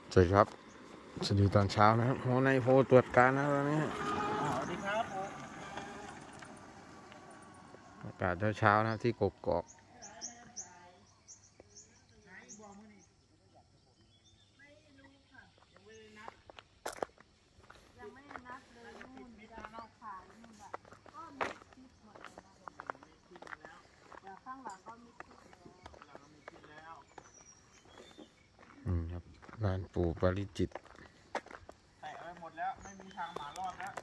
สวัสดีครับสวัสดีตอนเช้านะครับโหในโพตรวจการนะตอนนี้สวัสดีครับอากาศเช้านะครับที่กกอกครับบ้านปู่ปาริจิตแตะไปหมดแล้วไม่มีทางหมารอดแล้ว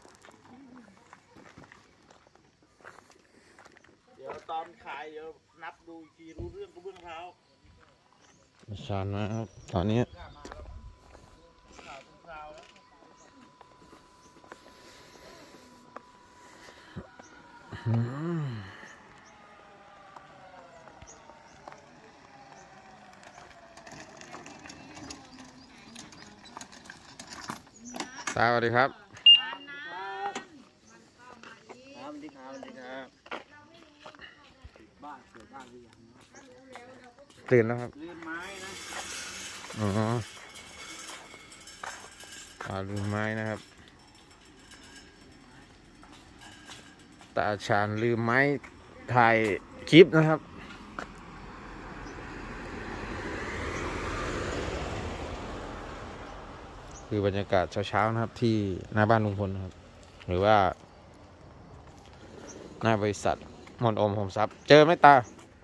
เดี๋ยวตอนขายเดี๋ยวนับดูอีกทีรู้เรื่องก็เบื้องเท้าชานนะครับตอนนี้ข่าวทุกคราวแล้วตาสวัสดีครับสวัสดีครับสวัสดีครับบ้านเกิดบ้านหรือยังตื่นแล้วครับลืมไม้นะอ๋อลืมไม้นะครับตาชาญลืมไม้ถ่ายคลิปนะครับคือบรรยากาศเช้าๆนะครับที่หน้าบ้านลุงพลนะครับหรือว่าหน้าบริษัทมนโอมโฮมทรัพย์เจอไหมตา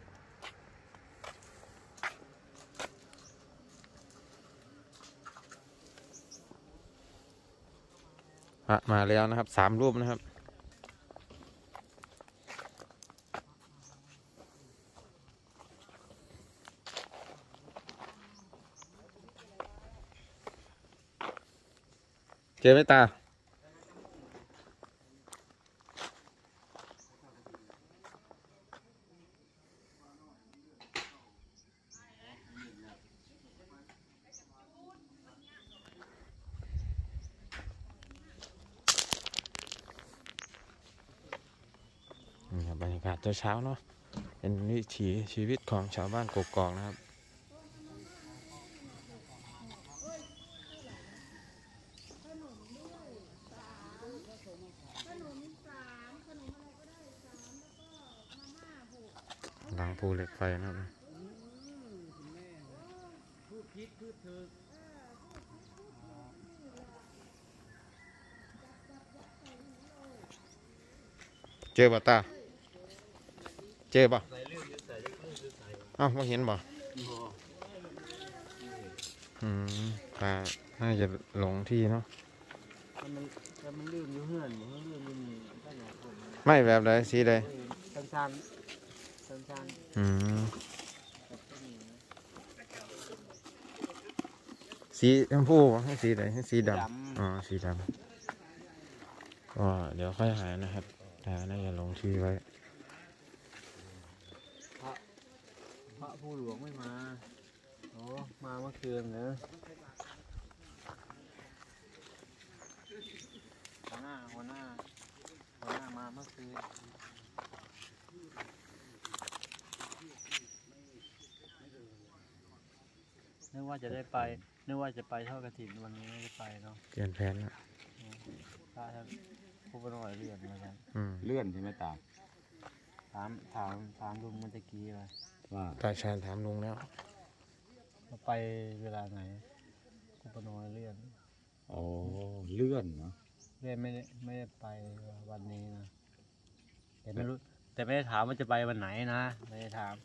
มาแล้วนะครับ3 รูปนะครับเจอไหมตาบรรยากาศเช้าๆเนาะเป็นวิถีชีวิตของชาวบ้านกกอกนะครับหลังภูเหล็กไฟนะครับเจอป่ะตาเจอป่ะเอ้าไม่เห็นป่ะตาน่าจะหลงที่เนาะมันลืมอยู่เหื่อนอยู่ลืมอยู่นี่ก็อย่างคนไม่แบบใดสีใดสั้นสีชมพูให้สีใดให้สีดำอ๋อสีดำก็เดี๋ยวค่อยหานะครับตาน่าจะลงที่ไว้พระผู้หลวงไม่มาโอ้มาเมื่อคืนเนอะหัวหน้ามาเมื่อคืนนึกว่าจะได้ไปนึกว่าจะไปทอดกฐินวันนี้ไม่ได้ไปเนาะเปลี่ยนแผนแล้วถ้าผู้บริหารเลื่อนมาแล้วเลื่อนใช่ไหมตาถามลุงเมื่อกี้ว่าตาชาญถามลุงแล้วไปเวลาไหนผู้บริหารเลื่อนอ๋อเลื่อนเนาะเลื่อนไม่ได้ไปวันนี้นะแต่ไม่รู้แต่ไม่ได้ถามว่าจะไปวันไหนนะไม่ได้ถาม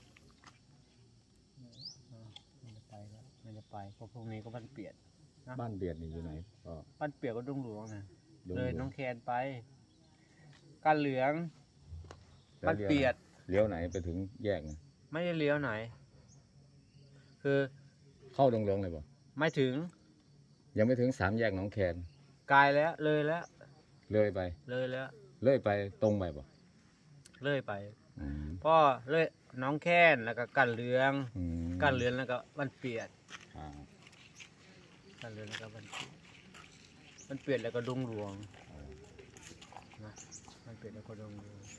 ไม่ได้ไปแล้วไม่ได้ไปเพราะพรุ่งนี้ก็บ้านเปียกนะบ้านเบียดนี่อยู่ไหนก็บ้านเปียกก็ดงหลวงนะเลยน้องแคนไปกันเหลืองบ้านเปียกเลี้ยวไหนไปถึงแยกนะไม่ได้เลี้ยวไหนคือเข้าดงหลวงเลยบ่ไม่ถึงยังไม่ถึง3 แยกหนองแคนไกลแล้วเลยแล้วเลยไปเลยแล้วเลยไปตรงไปบ่เลยไปพ่อเลยน้องแค้นแล้วก็กันเหลืองแล้วก็บ้านเปียกกันเหลืองแล้วก็บ้านเปียกแล้วก็ดงหลวงนะบ้านเปียกแล้วก็ดงหลวง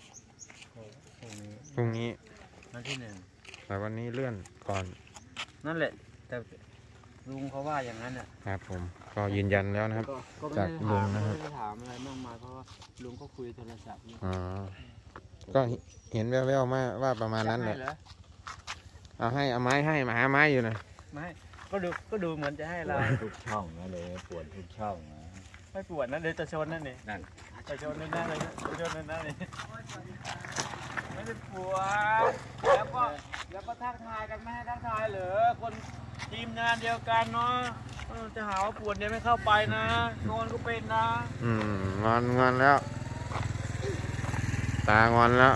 พรุ่งนี้วันที่ 1 แต่วันนี้เลื่อนก่อนนั่นแหละแต่ลุงเขาว่าอย่างนั้นอ่ะครับผมก็ยืนยันแล้วนะครับก็ไม่จากได้ลุถาง มนะครับไม่ได้ถามอะไรมากมายเพราะว่าลุงก็คุยโทรศัพท์อยู่อ๋อก็เห็นแว่วๆมาว่าประมาณนั้นแหละจะให้เรอเอาไม้ให้มาหาไม้อยู่นะไม่ก็ดูเหมือนจะให้เราทุกช่องนะเลยปวดทุกช่องนะไม่ปวดนะเดี๋ยวจะชนนั่นนี่นั่นจะชนนั่นนะเลยจะชนนั่นนะนี่ไม่ได้ปวดแล้วก็ทักทายกันไม่ให้ทักทายเหรอคนทีมงานเดียวกันเนาะจะหาว่าปวดเนี่ยไม่เข้าไปนะนอนก็เป็นนะงอนแล้ว ตางอนแล้ว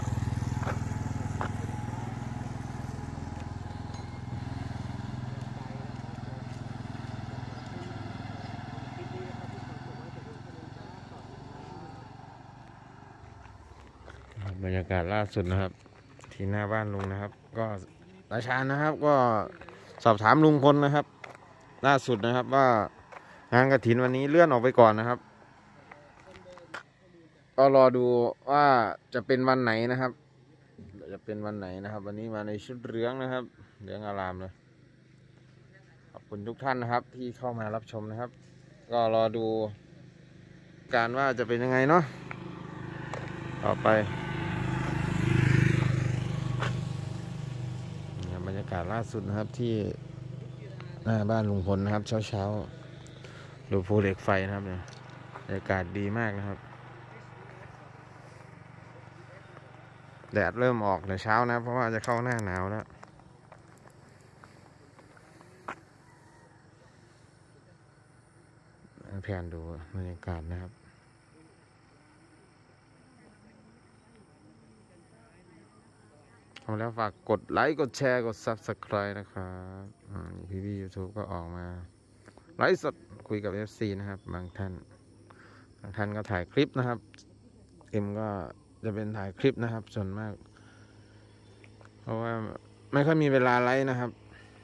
บรรยากาศล่าสุดนะครับ ที่หน้าบ้านลุงนะครับ ก็ตาชาญนะครับ ก็สอบถามลุงพลนะครับ ล่าสุดนะครับว่างานกฐินวันนี้เลื่อนออกไปก่อนนะครับ ก็รอดูว่าจะเป็นวันไหนนะครับ จะเป็นวันไหนนะครับ วันนี้มาในชุดเหลืองนะครับเหลืองอารามเลยขอบคุณทุกท่านนะครับ ที่เข้ามารับชมนะครับ ก็รอดูการว่าจะเป็นยังไงเนาะต่อไปเนี่ยบรรยากาศล่าสุดนะครับที่หน้าบ้านลุงพลนะครับ เช้าดูภูเหล็กไฟนะครับเนี่ยบรรยากาศดีมากนะครับแดดเริ่มออกแต่เช้านะเพราะว่าจะเข้าหน้าหนาวแล้วแผนดูบรรยากาศนะครับเอาแล้วฝากกดไลค์กดแชร์กด Subscribe นะครับพี่YouTube ก็ออกมาไลฟ์สดคุยกับ FC นะครับบางท่านก็ถ่ายคลิปนะครับก็จะเป็นถ่ายคลิปนะครับส่วนมากเพราะว่าไม่ค่อยมีเวลาไลฟ์นะครับ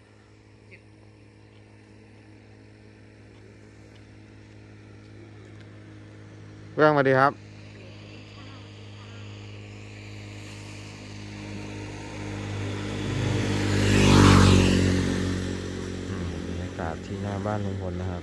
เรื่องมาดีครับบรรยากาศที่หน้าบ้านลุงพลนะครับ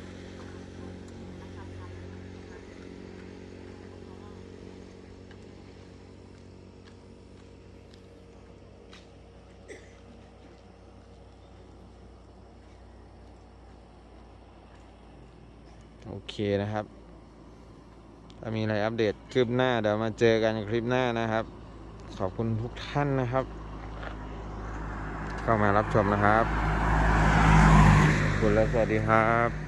โอเคนะครับถ้ามีอะไรอัปเดตคลิปหน้าเดี๋ยวมาเจอกันในคลิปหน้านะครับขอบคุณทุกท่านนะครับเข้ามารับชมนะครับขอบคุณและสวัสดีครับ